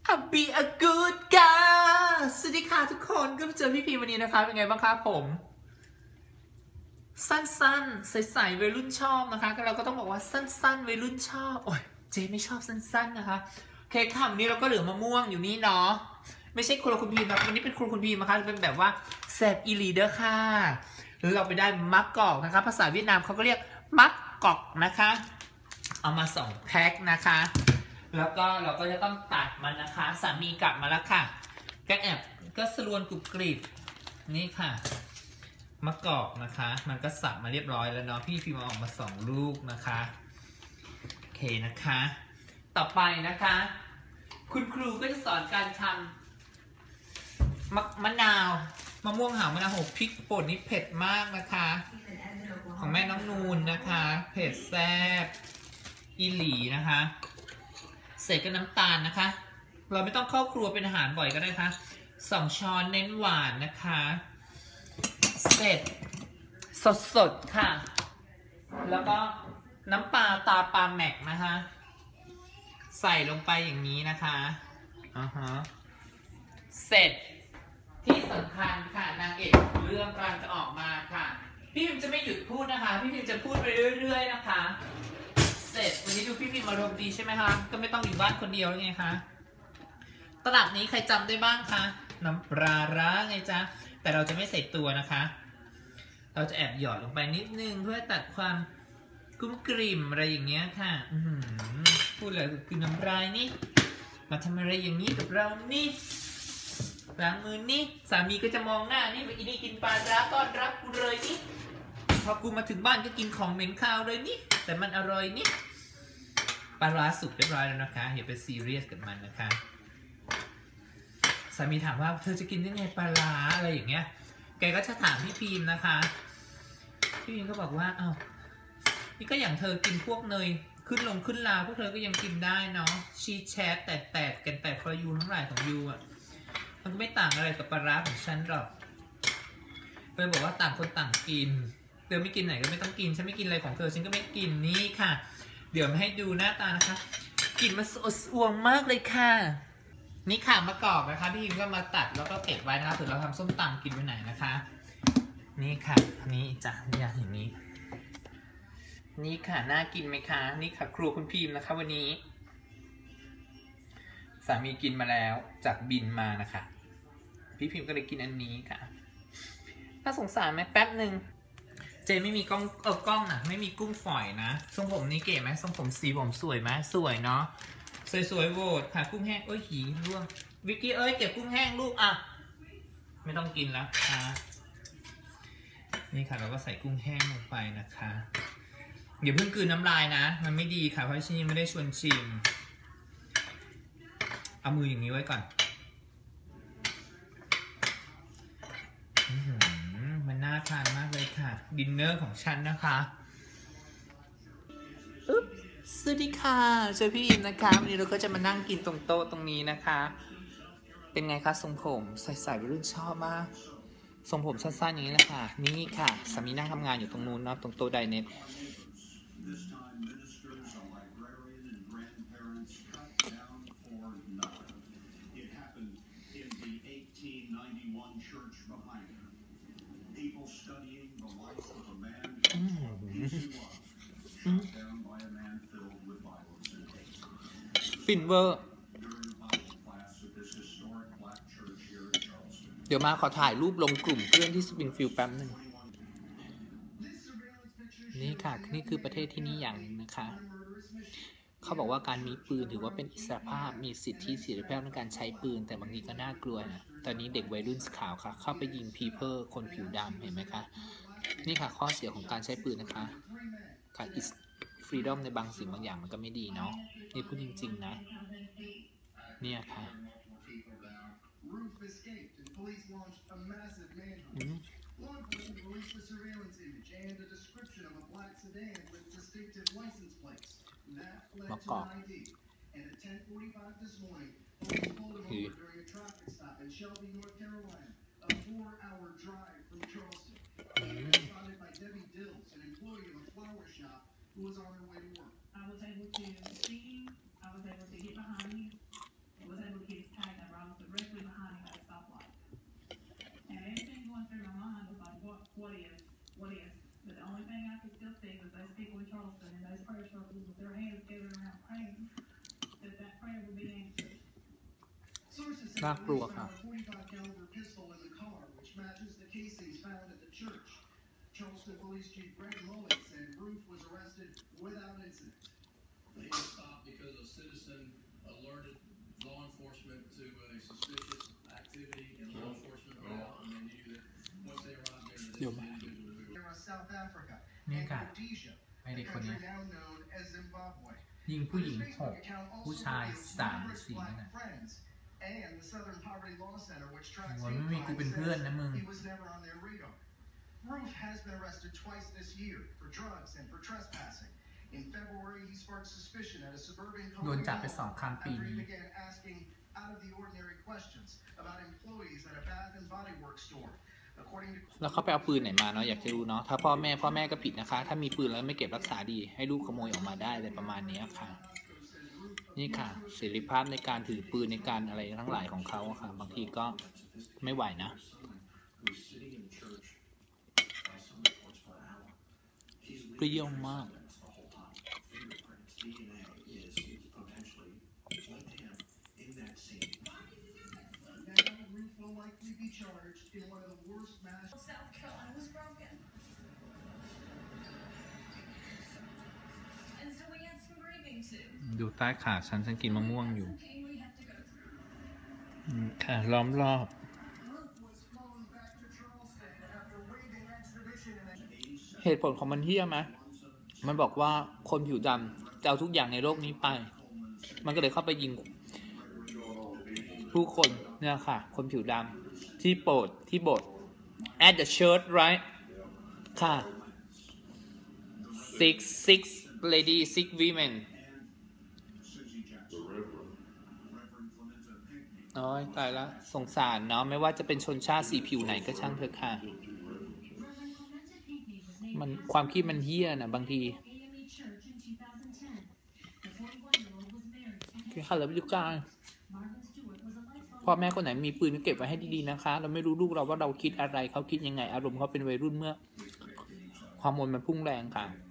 Be a good girl สวัสดีค่ะทุกคนก็มาเจอพี่พีวันนี้นะคะเป็นไงบ้างคะผมสั้นๆใสๆวัยรุ่นชอบนะคะเราก็ต้องบอกว่าสั้นๆวัยรุ่นชอบโอ้ยเจไม่ชอบสั้นๆนะคะโอเคค่ะวันนี้เราก็เหลือมะม่วงอยู่นี่เนาะไม่ใช่ครัวคุณพีนะวันนี้เป็นครัวคุณพีนะคะเป็นแบบว่าแซ่บอีหลีเด้อค่ะแล้วเราไปได้มักกอกนะคะภาษาเวียดนามเขาก็เรียกมักกอกนะคะเอามา2แพ็คนะคะแล้วก็เราก็จะต้องตัดมันนะคะสามีกลับมาแล้วค่ะก็สลวนกรุบกริบนี่ค่ะมะกอกนะคะมันก็สับมาเรียบร้อยแล้วเนาะพี่พิมพ์ออกมา2ลูกนะคะโอเคนะคะต่อไปนะคะคุณครูก็จะสอนการทำมะนาวมะม่วงหาวมะนาวโหพริกป่นนี่เผ็ดมากนะคะของแม่น้องนูนนะคะเผ็ดแซ่บอีหลีนะคะเสร็จก็น้ำตาลนะคะเราไม่ต้องเข้าครัวเป็นอาหารบ่อยก็ได้ค่ะ2 ช้อนเน้นหวานนะคะเสร็จสดค่ะแล้วก็น้ำปลาตาปลาแม็กนะคะใส่ลงไปอย่างนี้นะคะเสร็จที่สำคัญค่ะนางเอกเรื่องกำลังจะออกมาค่ะพี่พิมจะไม่หยุดพูดนะคะพี่พิมจะพูดไปเรื่อยๆนะคะเสร็จวันนี้ดูพี่พิมอารมณ์ดีใช่ไหมคะก็ไม่ต้องอยู่บ้านคนเดียวไงคะตลับนี้ใครจำได้บ้างคะน้ำปลาร้าไงจ๊ะแต่เราจะไม่ใส่ตัวนะคะเราจะแอบหยอดลงไปนิดนึงเพื่อตัดความกุ้มกริ่มอะไรอย่างเงี้ยค่ะพูดเลยคือน้ำลายนี่มาทำอะไรอย่างนี้กับเรานี่ล้างมือนี่สามีก็จะมองหน้านี่อีนี่กินปลาร้าต้อนรับกูเลยนี่พอกูมาถึงบ้านก็กินของเหม็นคาวเลยนี่แต่มันอร่อยนี่ปลาร้าสุกเรียบร้อยแล้วนะคะอย่าไปซีเรียสกับมันนะคะสามีถามว่าเธอจะกินได้ไงปลาร้าอะไรอย่างเงี้ยแกก็จะถามพี่พีมนะคะพี่พีมก็บอกว่าอ้าวนี่ก็อย่างเธอกินพวกเนยขึ้นลาพวกเธอก็ยังกินได้เนาะชีสแชทแตกกันแต่ฟอยูทั้งหลายของยูอ่ะมันก็ไม่ต่างอะไรกับปลาร้าของฉันหรอกไปบอกว่าต่างคนต่างกินเธอไม่กินไหนก็ไม่ต้องกินฉันไม่กินอะไรของเธอฉันก็ไม่กินนี่ค่ะเดี๋ยวมาให้ดูหน้าตานะคะกลิ่นมันสวงมากเลยค่ะนี่ค่ะมะกอกนะคะพี่พิมก็มาตัดแล้วก็เก็บไว้นะคะเผื่อเราทำส้มตำกินวันไหนนะคะนี่ค่ะนี่จ้ะอย่างนี้นี่ค่ะน่ากินไหมคะนี่ค่ะครัวคุณพิมนะคะวันนี้สามีกินมาแล้วจากบินมานะคะพี่พิมก็เลยกินอันนี้ค่ะน่าสงสารไหมแป๊บหนึ่งเจไม่มีกล้องนะไม่มีกุ้งฝอยนะทรงผมนี้เก๋ไหมทรงผมสีผมสวยไหมสวยเนาะสวยๆโหวตค่ะกุ้งแห้งหีร่วงวิกกี้เก็บกุ้งแห้งลูกอ่ะไม่ต้องกินแล้วนี่ค่ะเราก็ใส่กุ้งแห้งลงไปนะคะอย่าเพิ่งกลืนน้ำลายนะมันไม่ดีค่ะเพราะที่นี่ไม่ได้ชวนชิมเอามืออย่างนี้ไว้ก่อนมันน่าทานมากเลยค่ะดินเนอร์ของฉันนะคะสวัสดีค่ะเจอพี่อิมนะคะวันนี้เราก็จะมานั่งกินตรงโต๊ะตรงนี้นะคะเป็นไงคะทรงผมใส่วัยรุ่นชอบมากทรงผมสั้นๆอย่างนี้แหละค่ะนี่ค่ะสามีนั่งทำงานอยู่ตรงนู้นเนาะตรงโต๊ะไดเน็ตฟินเวอร์เดี๋ยวมาขอถ่ายรูปลงกลุ่มเพื่อนที่สปริงฟิลด์แป๊บหนึ่งนี่ค่ะนี่คือประเทศที่นี่อย่างหนึ่งนะคะเขาบอกว่าการมีปืนถือว่าเป็นอิสรภาพมีสิทธิเสรีภาพในการใช้ปืนแต่บางทีก็น่ากลัวนะตอนนี้เด็กวัยรุ่นขาวค่ะเข้าไปยิงpeopleคนผิวดำเห็นไหมคะนี่ค่ะข้อเสียของการใช้ปืนนะคะค่ะฟรีดอมในบางสิ่งบางอย่างมันก็ไม่ดีเนาะนี่พูดจริงๆนะเนี่ยค่ะมะกอก who was on her way to work. I was able to see, I was able to get behind me, I was able to get น่ากลัวค่ะ Charleston Police Chief Greg Mullins said Roof was arrested without incident. He was stopped because a citizen alerted law enforcement to a suspicious activity, and law enforcement went out and they knew that once they arrived there, that this individual was South Africa นี่ and ค่ะ Rhodesia, ไอเด็ a กคนนี้ country now known as Zimbabwe. ยิงผู้หญิง His ห Facebook ก account ผู้ also ชาย reveals สามหรือ numerous สี่นั่น black แหละ friends, and the Southern Poverty Law Center, which tracks หัว hate ไม่มีกู crime, เป็นเพื่อน says นะมึง he was never on their radar. Roof has been arrested twice this year for drugs and for trespassing. In February, he sparked suspicion at a suburban โดนจับไป Colonial 2 ครั้งปี after he นี้ began asking out-of-the-ordinary questions about employees at a Bath and Body Works store. According to แล้วเขาไปเอาปืนไหนมาเนาะอยากจะรู้เนาะถ้าพ่อแม่ก็ผิดนะคะ ถ้ามีปืนแล้วไม่เก็บรักษาดีให้ลูกขโมยออกมาได้อะไรประมาณนี้ค่ะ นี่ค่ะเสรีภาพในการถือปืนในการอะไรทั้งหลายของเขาค่ะ บางทีก็ไม่ไหวนะเปรี้ยวมาก Roof will likely be charged in one of the worst mass. South Carolina was broken. And so we had some grieving too. ดูใต้ขาฉันกินมะม่วงอยู่ Some pain we have to go through. ค่ะล้อมรอบ Roof was flown back to Charleston after waiving extradition in เหตุผลของมันเหี้ยไหมมันบอกว่าคนผิวดำจะเอาทุกอย่างในโลกนี้ไป มันก็เลยเข้าไปยิงผู้คนเนี่ยค่ะ คนผิวดำที่โบสถ์at the church right ค่ะ six lady six women โอ้ยตายแล้วสงสารเนาะไม่ว่าจะเป็นชนชาติสีผิวไหนก็ช่างเถอะค่ะ มันความคิดมันเหี้ยนะบางทีโอเคค่ะแล้วไปดูกันพ่อแม่คนไหนมีปืนก็เก็บไว้ให้ดีๆนะคะ เราไม่รู้ลูกเราว่าเราคิดอะไรเขาคิดยังไง อารมณ์เขาเป็นวัยรุ่นเมื่อฮอร์โมนมันพุ่งแรงค่ะ